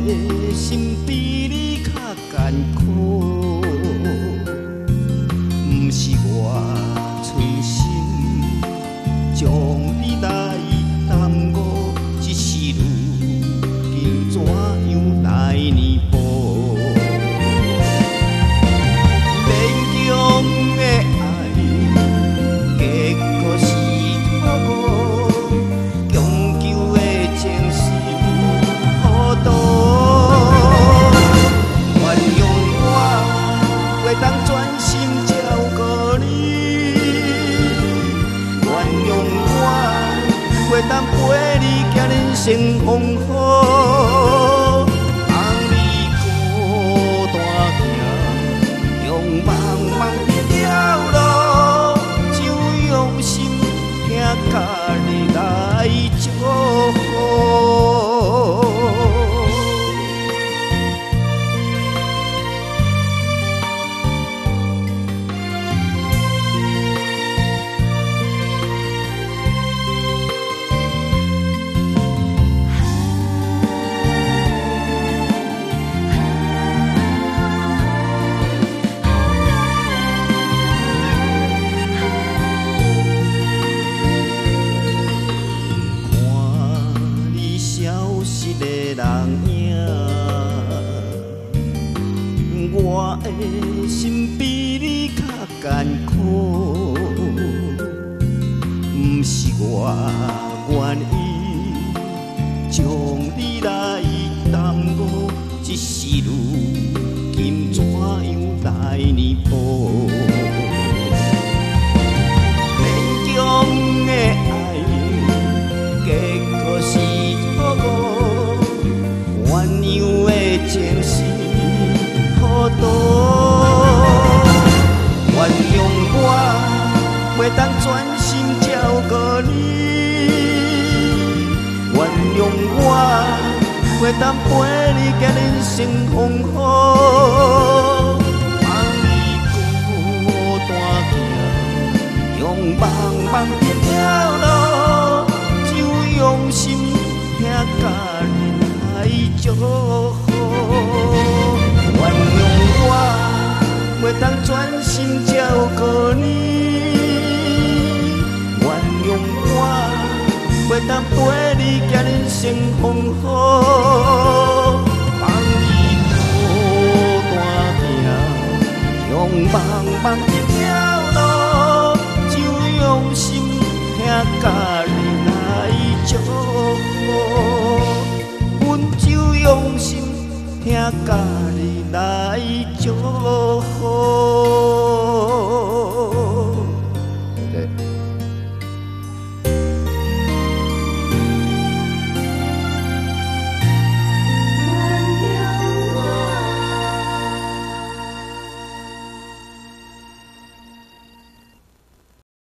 心比你较艰苦，不是我存心将你来耽误，只是如今怎样来呢步？勉强的爱，结果是错误，强求的情是糊涂。原谅我，袂当专心照顾你；原谅我，袂当陪你行人生风雨。放你孤单行，用茫茫一条路，只有用心听甲你来祝福。我的心比你较艰苦，不是我愿意将你来耽误，只是如今怎样来呢步？勉强的爱，结果是错误，鸳鸯的情是糊涂。原谅我，袂当专心照顾你；原谅我，袂当陪你行人生风雨。放你孤单行，用茫茫一条路，只有用心听甲你来祝福。原谅我，袂当专心照顾你；原谅我，袂当陪你行人生风